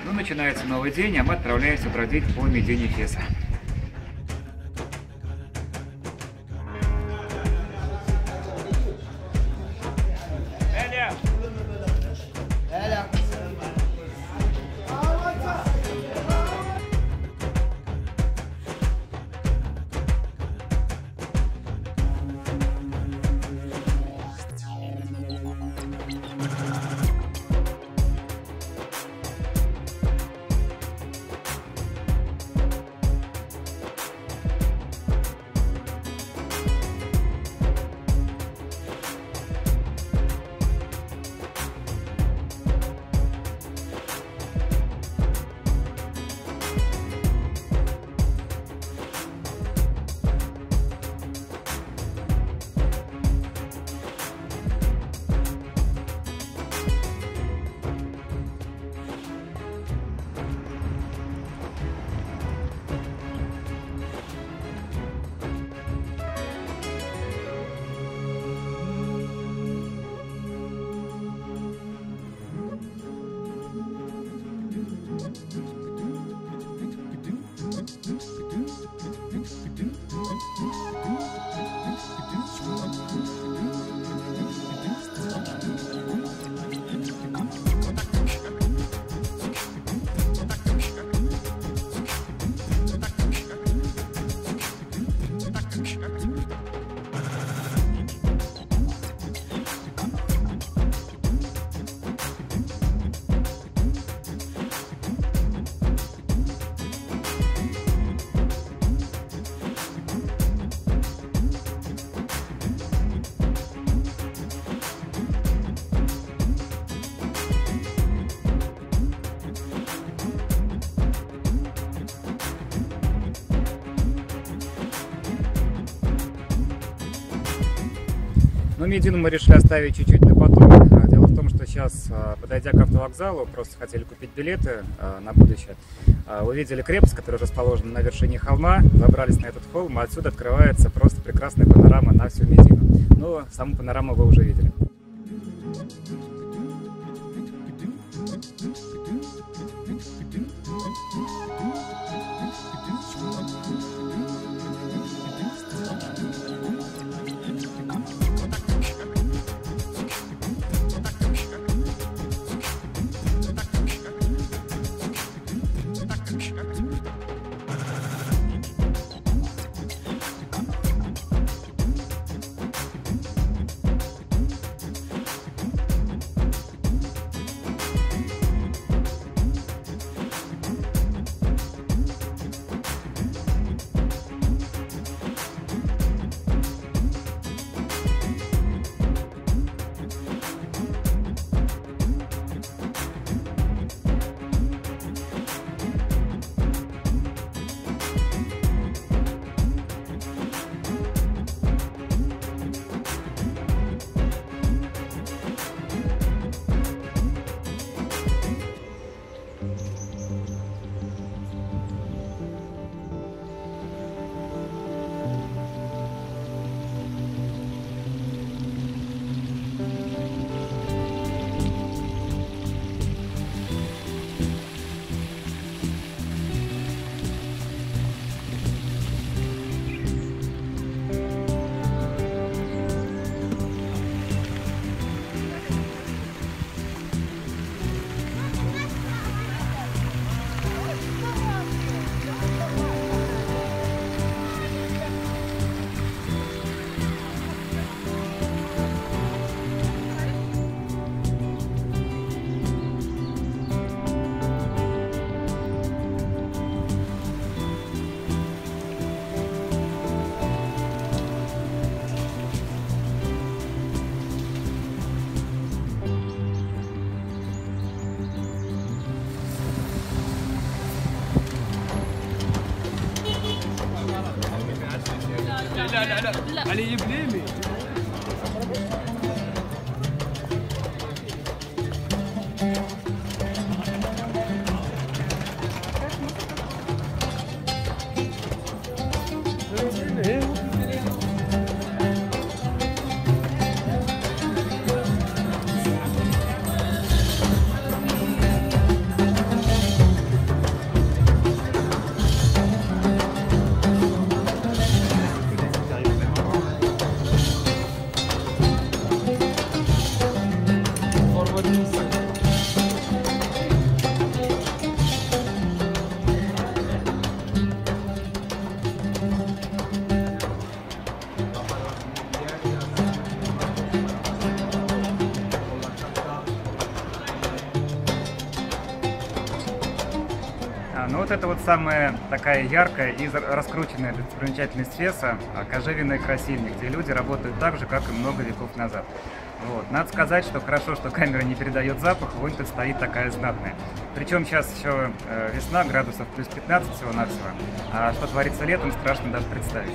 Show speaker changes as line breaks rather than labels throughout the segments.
Ну, начинается новый день, а мы отправляемся бродить по Медине Феса. Но Медину мы решили оставить чуть-чуть на потом. Дело в том, что сейчас, подойдя к автовокзалу, просто хотели купить билеты на будущее. Увидели крепость, которая расположена на вершине холма, забрались на этот холм, а отсюда открывается просто прекрасная панорама на всю Медину. Но саму панораму вы уже видели.
لا علي بليمي
Ну вот это вот самая такая яркая и раскрученная достопримечательность Феса – кожевенный красильник, где люди работают так же, как и много веков назад. Вот. Надо сказать, что хорошо, что камера не передает запах, вон тут стоит такая знатная. Причем сейчас еще весна, градусов плюс 15 всего-навсего, а что творится летом, страшно даже представить.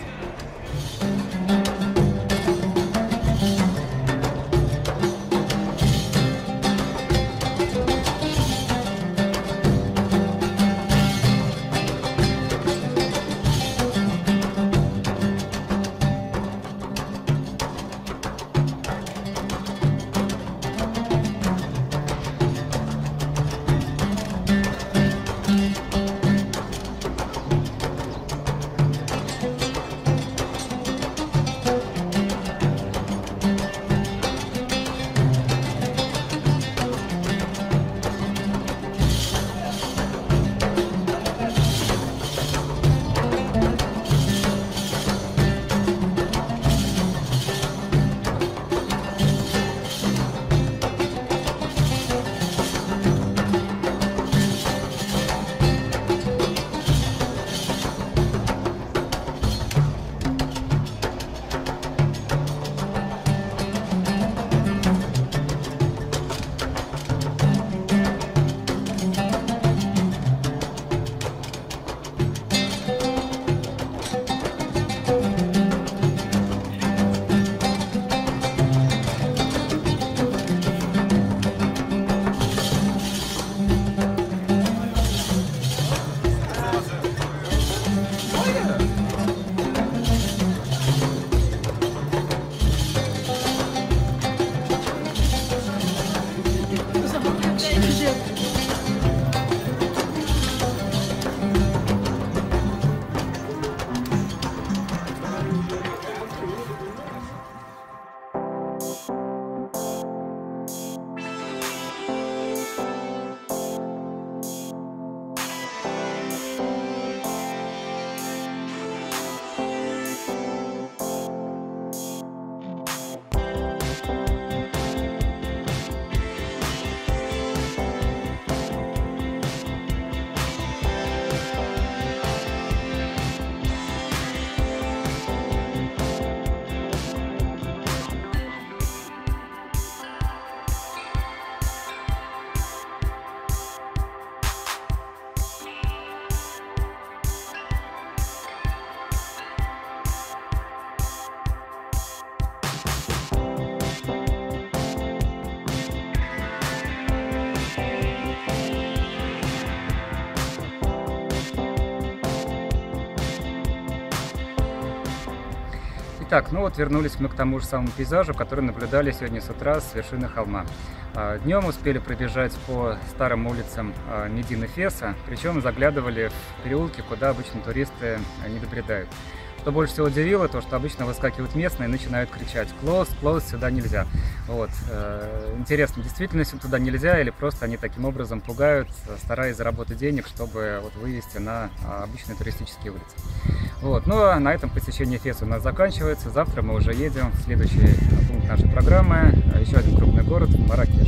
Итак, ну вот вернулись мы к тому же самому пейзажу, который наблюдали сегодня с утра с вершины холма. Днем успели пробежать по старым улицам Медины Феса, причем заглядывали в переулки, куда обычно туристы не добредают. Что больше всего удивило, то что обычно выскакивают местные и начинают кричать «Close, close, сюда нельзя». Вот. Интересно, действительно туда нельзя или просто они таким образом пугают, стараясь заработать денег, чтобы вот вывести на обычные туристические улицы. Вот. Ну а на этом посещение Феса у нас заканчивается. Завтра мы уже едем в следующий пункт нашей программы, еще один крупный город – Марракеш.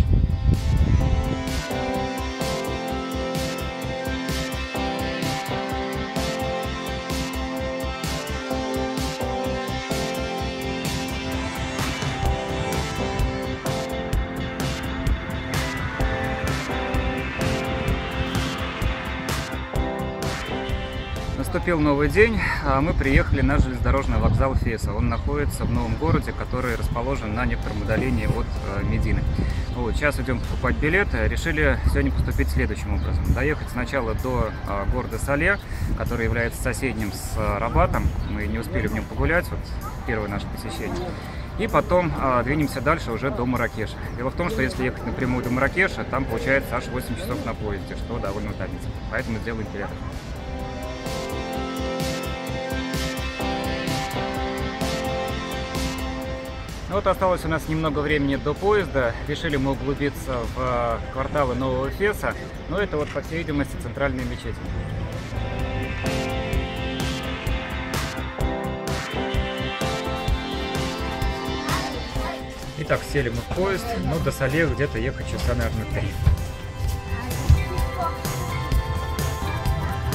Наступил новый день, а мы приехали на железнодорожный вокзал Феса. Он находится в новом городе, который расположен на некотором удалении от Медины. Вот, сейчас идем покупать билеты. Решили сегодня поступить следующим образом. Доехать сначала до города Сале, который является соседним с Рабатом. Мы не успели в нем погулять, вот первое наше посещение. И потом двинемся дальше уже до Марракеша. Дело в том, что если ехать напрямую до Марракеша, там получается аж 8 часов на поезде, что довольно утомительно. Поэтому сделаем перерыв. Вот осталось у нас немного времени до поезда. Решили мы углубиться в кварталы Нового Феса. Но это вот, по всей видимости, центральная мечеть. Итак, сели мы в поезд. Ну, до Сале где-то ехать часа, наверное, 3.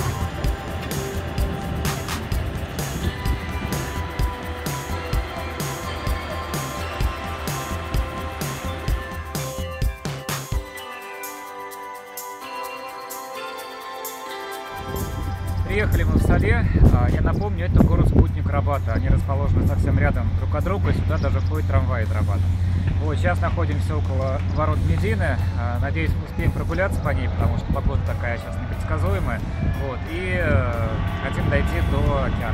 приехали мы в Сале. Я напомню, это город-спутник Рабата. Они расположены совсем рядом друг от друга, и сюда даже ходит трамвай из Рабата. Вот, сейчас находимся около ворот Медины. Надеюсь, успеем прогуляться по ней, потому что погода такая сейчас непредсказуемая. Вот, и хотим дойти до океана.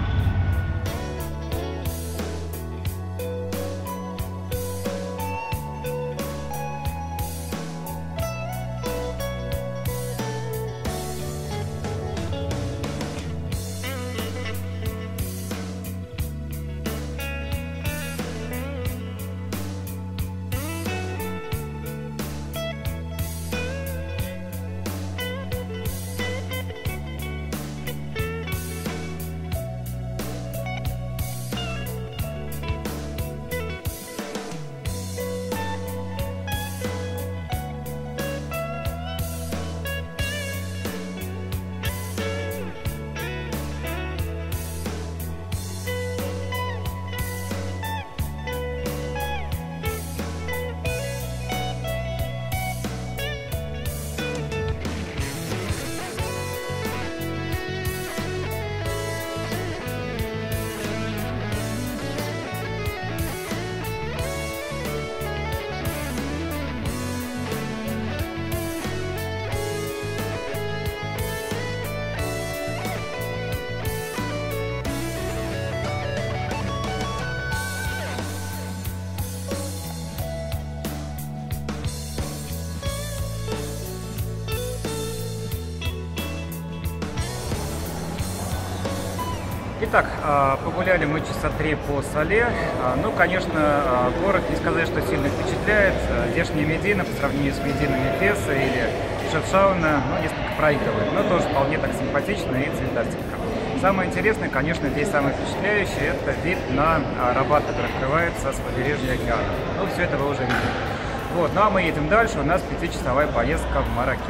Итак, погуляли мы часа 3 по Сале. Ну, конечно, город, не сказать, что сильно впечатляет. Здешняя Медина по сравнению с Мединами Феса или Шефшауна, ну, несколько проигрывает, но тоже вполне так симпатично и цветастенько. Самое интересное, конечно, здесь самое впечатляющее, это вид на Рабат, который открывается с побережья океана. Ну, все это вы уже видели. Вот, ну а мы едем дальше, у нас 5-часовая поездка в Марракеш.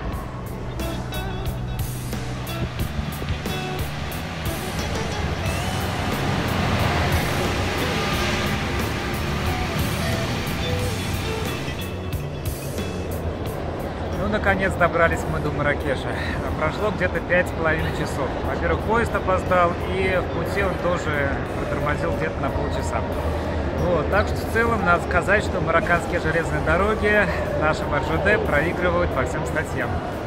Наконец добрались мы до Марракеша. Прошло где-то 5,5 часов. Во-первых, поезд опоздал, и в пути он тоже протормозил где-то на полчаса. Вот, так что в целом надо сказать, что марокканские железные дороги нашим РЖД проигрывают по всем статьям.